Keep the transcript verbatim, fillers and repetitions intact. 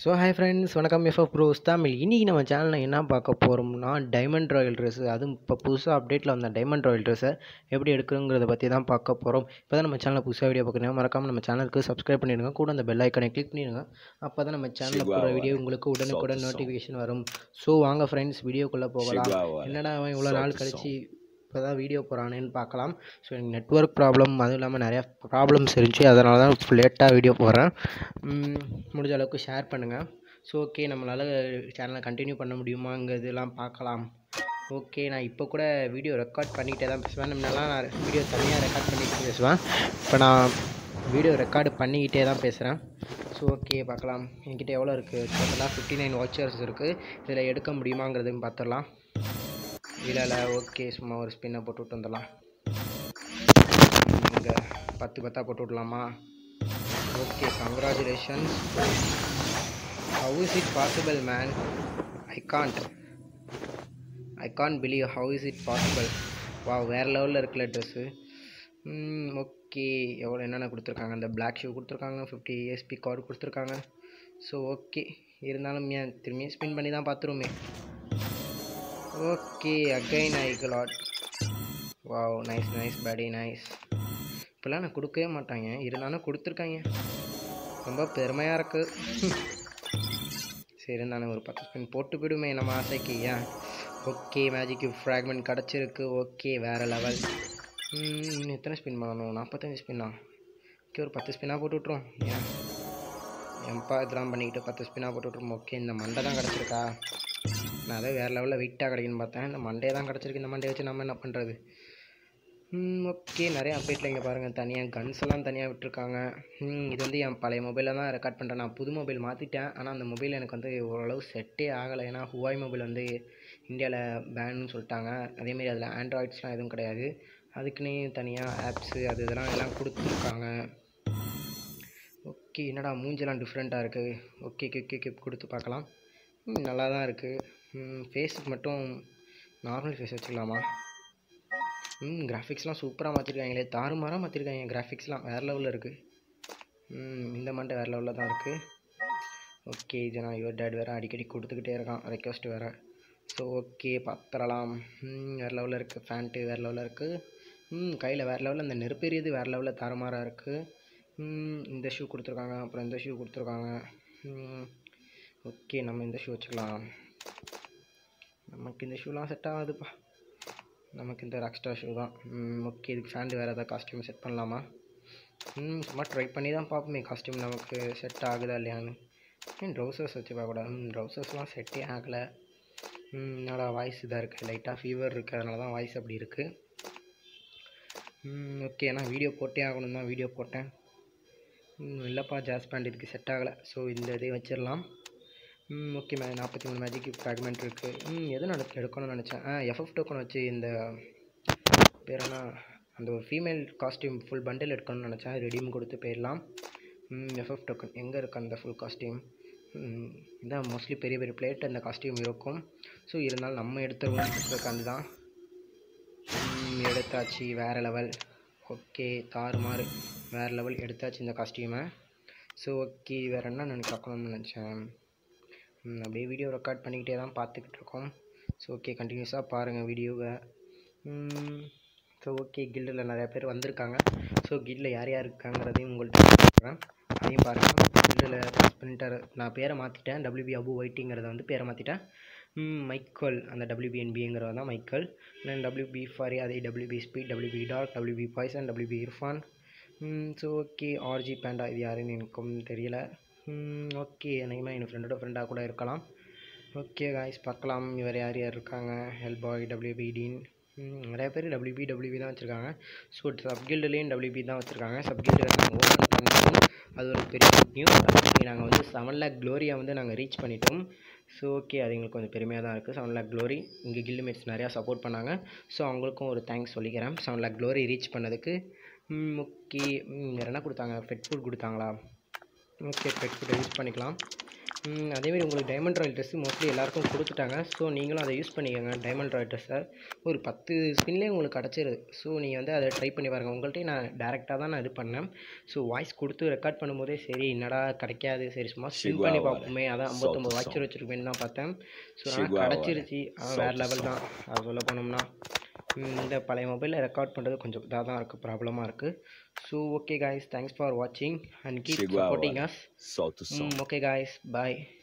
So hi friends, வணக்கம். FF bros Tamil. இன்றைக்கி நம்ம சேனலில் என்ன பார்க்க போகிறோம்னா டைமண்ட் ராயல் ட்ரெஸ்ஸு, அதுவும் இப்போ புதுசாக அப்டேட்டில் வந்த டைமண்ட் ராயல் ட்ரெஸ்ஸை எப்படி எடுக்கிறோங்கிறத பற்றி தான் பார்க்க போகிறோம். இப்போ தான் நம்ம சேனலில் புதுசாக வீடியோ பார்க்குறீங்க, மறக்காமல் நம்ம சேனலுக்கு சப்ஸ்கிரைப் பண்ணிடுங்க, கூட அந்த பெல் ஐக்கனை கிளிக் பண்ணிடுங்க. அப்போ தான் நம்ம சேனலில் போகிற வீடியோ உங்களுக்கு உடனுக்குடன் நோட்டிஃபிகேஷன் வரும். ஸோ வாங்க ஃப்ரெண்ட்ஸ், வீடியோக்குள்ளே போகலாம். என்னடா அவன் இவ்வளோ நாள் கழிச்சு இப்போ தான் வீடியோ போகிறானேன்னு பார்க்கலாம். ஸோ எனக்கு நெட்ஒர்க் ப்ராப்ளம், அதுவும் இல்லாமல் நிறையா ப்ராப்ளம்ஸ் இருந்துச்சு, அதனால தான் இப்போ லேட்டாக வீடியோ போடுறேன். முடிஞ்ச அளவுக்கு ஷேர் பண்ணுங்கள். ஸோ ஓகே, நம்மளால் சேனலை கண்டினியூ பண்ண முடியுமாங்கிறதுலாம் பார்க்கலாம். ஓகே, நான் இப்போ கூட வீடியோ ரெக்கார்ட் பண்ணிக்கிட்டே தான் பேசுவேன். முன்னெல்லாம் நான் வீடியோ தனியாக ரெக்கார்ட் பண்ணிக்கிட்டு பேசுவேன். இப்போ நான் வீடியோ ரெக்கார்டு பண்ணிக்கிட்டே தான் பேசுகிறேன். ஸோ ஓகே, பார்க்கலாம். என்கிட்ட எவ்வளோ இருக்குது, டோட்டலாக ஃபிஃப்டி நைன் வாட்சர்ஸ் இருக்குது. இதில் எடுக்க முடியுமாங்கிறதையும் பார்த்துடலாம். இல்லை இல்லை ஓகே, சும்மா ஒரு ஸ்பின்னை போட்டு விட்டு வந்துடலாம். இங்கே பத்து பத்தாக போட்டு விடலாமா? Okay, congratulations. How is it possible, man? I can't. I can't believe how is it possible. Wow, வேறு லெவலில் இருக்குல்ல ட்ரெஸ்ஸு. ஓகே, எவ்வளோ என்னென்ன கொடுத்துருக்காங்க, அந்த பிளாக் ஷூ கொடுத்துருக்காங்க, ஃபிஃப்டி ஏஎஸ்பி கார்டு கொடுத்துருக்காங்க. ஸோ ஓகே, இருந்தாலும் ஏன் திரும்பியும் ஸ்பின் பண்ணி தான் பார்த்துருமே. Okay, again I got. Wow, nice nice படி, நைஸ். இப்போல்லாம் நான் கொடுக்கவே மாட்டாங்க, இருந்தாலும் கொடுத்துருக்காங்க, ரொம்ப பெருமையாக இருக்குது. சரி, இருந்தாலும் ஒரு பத்து ஸ்பின் போட்டு போயிடுமே நம்ம ஆசைக்கு. ஏன் ஓகே, மேஜிக் ஃப்ராக்மெண்ட் கிடச்சிருக்கு. ஓகே, வேறு லெவல். இன்னும் எத்தனை ஸ்பின் பண்ணணும்? நாற்பத்தஞ்சு ஸ்பின்னா? ஓகே, ஒரு பத்து ஸ்பின்னாக போட்டு விட்ருவோம். ஏன் எம்பா இதெல்லாம் பண்ணிக்கிட்டு பத்து ஸ்பின்னாக போட்டு விட்ருவோம். ஓகே, இந்த மண்டை தான் கிடச்சிருக்கா? நான் அதை வேறு லெவலில் வெயிட்டாக கிடைக்குன்னு பார்த்தேன், இந்த மண்டே தான் கிடச்சிருக்கு. இந்த மண்டையை வச்சு நம்ம என்ன பண்ணுறது? ஓகே, நிறைய அப்டேட்டில் இங்கே பாருங்கள், தனியாக கன்ஸ் எல்லாம் தனியாக விட்டுருக்காங்க. இது வந்து என் பழைய மொபைலில் தான் ரெக்கார்ட் பண்ணுறேன். நான் புது மொபைல் மாற்றிட்டேன், ஆனால் அந்த மொபைல் எனக்கு வந்து ஓரளவு செட்டே ஆகலை. ஏன்னா ஹுவாய் மொபைல் வந்து இந்தியாவில் பேன்னு சொல்லிட்டாங்க. அதேமாரி அதில் ஆண்ட்ராய்ட்ஸ்லாம் எதுவும் கிடையாது, அதுக்குன்னே தனியாக ஆப்ஸு அது இதெல்லாம் எல்லாம் கொடுத்துருக்காங்க. ஓகே, என்னடா மூஞ்செல்லாம் டிஃப்ரெண்ட்டாக இருக்குது. ஓகே ஓகே ஓகே கொடுத்து பார்க்கலாம். நல்லா தான் இருக்குது. ஃபேஸுக்கு மட்டும் நார்மல் ஃபேஸ் வச்சுக்கலாமா? ம் கிராஃபிக்ஸ்லாம் சூப்பராக மாற்றிருக்காங்களே, தாறுமாறாக மாற்றிருக்காங்க. கிராஃபிக்ஸ்லாம் வேறு லெவலில் இருக்குது. இந்த மண்டை வேறு லெவலில் தான் இருக்குது. ஓகே, இது நான் யுவர் டேட் வேறு அடிக்கடி கொடுத்துக்கிட்டே இருக்கான், ரெக்வஸ்ட் வேறு. ஸோ ஓகே, பார்த்துடலாம். வேறு லெவலில் இருக்குது. ஃபேண்ட்டு வேறு லெவலில் இருக்குது. கையில் வேறு லெவலில் அந்த நெருப்பெரியது வேறு லெவலில் தாறுமாறாக இருக்குது. இந்த ஷூ கொடுத்துருக்காங்க, அப்புறம் இந்த ஷூ கொடுத்துருக்காங்க. ஓகே, நம்ம இந்த ஷூ வச்சுக்கலாம். நமக்கு இந்த ஷூலாம் செட் ஆகாதுப்பா, நமக்கு இந்த ராக்ஸ்டார் ஷூ தான். ஓகே, இதுக்கு ஃபேண்ட் வேறு ஏதாவது காஸ்ட்யூம் செட் பண்ணலாமா? ம் சும்மா ட்ரை பண்ணி தான் பார்ப்போமே காஸ்ட்யூம் நமக்கு செட் ஆகுதா இல்லையான்னு. ஏன் ட்ரௌசர்ஸ் வச்சு பார்க்கக்கூடாது? ம் ட்ரௌசர்ஸ்லாம் செட்டே ஆகலை. என்னோட வாய்ஸ் இதாக இருக்குது, லைட்டாக ஃபீவர் இருக்குது, அதனால தான் வாய்ஸ் அப்படி இருக்குது. ஓகே, நான் வீடியோ போட்டே ஆகணும் தான் வீடியோ போட்டேன். இல்லைப்பா, ஜாஸ் பேண்ட் இதுக்கு செட் ஆகலை. ஸோ இந்த இதே வச்சிடலாம். ஓகே, மே நாற்பத்தி மூணு மேஜிக் ஃப்ராக்மெண்ட் இருக்குது. எது நடக்க எடுக்கணும்னு நினச்சேன், எஃப்எஃப் டோக்கன் வச்சு இந்த பேர் என்ன, அந்த ஒரு ஃபீமேல் காஸ்டியூம் ஃபுல் பண்டில் எடுக்கணும்னு நினச்சேன். ரெடீம் கொடுத்து போயிடலாம். எஃப்எஃப் டோக்கன் எங்கே இருக்குது அந்த ஃபுல் காஸ்டியூம்? இதான் மோஸ்ட்லி பெரிய பெரிய பிளேட் அந்த காஸ்டியூம் இருக்கும். ஸோ இருந்தாலும் நம்ம எடுத்துருவோம் தான். எடுத்தாச்சு, வேறு லெவல். ஓகே, தாறுமாறு வேறு லெவல் எடுத்தாச்சு இந்த காஸ்டியூமை. ஸோ ஓகே, வேறு என்ன நான் பார்க்கணும்னு நினச்சேன். அப்படியே வீடியோ ரெக்கார்ட் பண்ணிக்கிட்டே தான் பார்த்துக்கிட்டு இருக்கோம். ஸோ ஓகே, கண்டினியூஸாக பாருங்கள் வீடியோவை. ஸோ ஓகே, கில்டில் நிறையா பேர் வந்திருக்காங்க. ஸோ கில்டில் யார் யார் இருக்காங்கிறதையும் உங்கள்கிட்ட சொல்கிறேன், அதையும் பாருங்கள். கில்டில் ஸ்பிரிண்டர் நான் பேரை மாற்றிட்டேன், டபிள்யூபி அபு ஒயிட்டிங்கிறத வந்து பேரை மாற்றிட்டேன். மைக்கேல், அந்த டபிள்யூபிஎன்பிங்கிறத தான் மைக்கேல். தென் டபிள்யூபி ஃபாரி, அதே WB speed, WB dark, WB poison, WB Irfan. So okay, RG பேண்டா இது யாருன்னு எனக்கும் தெரியல. ஓகே, என்னைக்குமே என் ஃப்ரெண்டோட ஃப்ரெண்டாக கூட இருக்கலாம். ஓகே காய்ஸ், பார்க்கலாம் இவர் யார் யார் இருக்காங்க. ஹெல் பாய், டபிள்யூபி டீன், நிறைய பேர் டபிள்யூபி டபிள்யூபி தான் வச்சுருக்காங்க. ஸோ சப்கில்டுலேயும் டபிள்யூபி தான் வச்சுருக்காங்க. சப்கில்டு நாங்கள் ஓப்பன் பண்ணிட்டோம், அது ஒரு பெரிய நியூஸ். நாங்கள் வந்து செவன் லேக் க்ளோரியை வந்து நாங்கள் ரீச் பண்ணிட்டோம். ஸோ ஓகே, அது எங்களுக்கு கொஞ்சம் பெருமையாக தான் இருக்குது. செவன் லேக் க்ளோரி இங்கே கில்டு மேட்ஸ் நிறையா சப்போர்ட் பண்ணாங்க. ஸோ அவங்களுக்கும் ஒரு தேங்க்ஸ் சொல்லிக்கிறேன் செவன் லேக் க்ளோரி ரீச் பண்ணதுக்கு. ஓகே, வேறு என்ன கொடுத்தாங்க? பெட் ஃபுட் கொடுத்தாங்களா? ஓகே, பெட் ஃபுட்டை யூஸ் பண்ணிக்கலாம். அதேமாதிரி உங்களுக்கு டைமண்ட் ராயல் ட்ரெஸ்ஸு மோஸ்ட்லி எல்லாருக்கும் கொடுத்துட்டாங்க. ஸோ நீங்களும் அதை யூஸ் பண்ணிக்கோங்க. டைமண்ட் ராயல் ட்ரெஸ்ஸை ஒரு பத்து ஸ்பின்லேயே உங்களுக்கு கிடச்சிருது. ஸோ நீங்கள் வந்து அதை ட்ரை பண்ணி பாருங்கள். உங்கள்கிட்ட நான் டேரெக்டாக தான் நான் இது பண்ணேன். ஸோ வாய்ஸ் கொடுத்து ரெக்கார்ட் பண்ணும்போதே சரி என்னடா கிடைக்காது, சரி சும்மா ஸ்பின் பண்ணி பார்ப்போமே, அதான் ஐம்பத்தொம்பது வாய்ச்சர் வச்சுருக்கேன்னு தான் பார்த்தேன். ஸோ ஆனால் கிடச்சிருச்சு. வேறு லெவல் தான். அதை சொல்ல போனோம்னா இந்த பழைய மொபைலில் ரெக்கார்ட் பண்ணுறது கொஞ்சம் இதாக தான் இருக்குது, ப்ராப்ளமாக இருக்குது. So okay guys, thanks for வாட்சிங் and keep supporting us. Okay guys, bye.